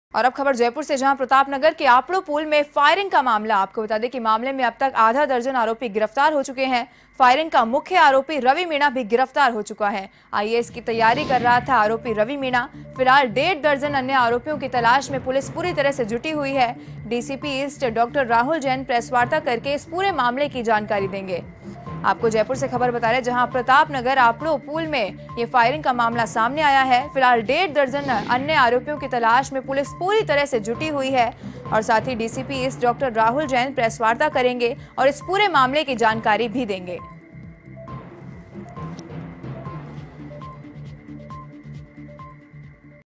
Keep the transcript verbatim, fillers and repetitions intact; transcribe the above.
और अब खबर जयपुर से, जहां प्रतापनगर के आपड़ो पुल में फायरिंग का मामला। आपको बता दें कि मामले में अब तक आधा दर्जन आरोपी गिरफ्तार हो चुके हैं। फायरिंग का मुख्य आरोपी रवि मीणा भी गिरफ्तार हो चुका है। आईएएस की तैयारी कर रहा था आरोपी रवि मीणा। फिलहाल डेढ़ दर्जन अन्य आरोपियों की तलाश में पुलिस पूरी तरह से जुटी हुई है। DCP east doctor Rahul Jain press वार्ता करके इस पूरे मामले की जानकारी देंगे। आपको जयपुर से खबर बता रहे, जहां प्रतापनगर आपड़ो पुल में ये फायरिंग का मामला सामने आया है। फिलहाल डेढ़ दर्जन अन्य आरोपियों की तलाश में पुलिस पूरी तरह से जुटी हुई है और साथ ही DCP east doctor Rahul Jain press वार्ता करेंगे और इस पूरे मामले की जानकारी भी देंगे।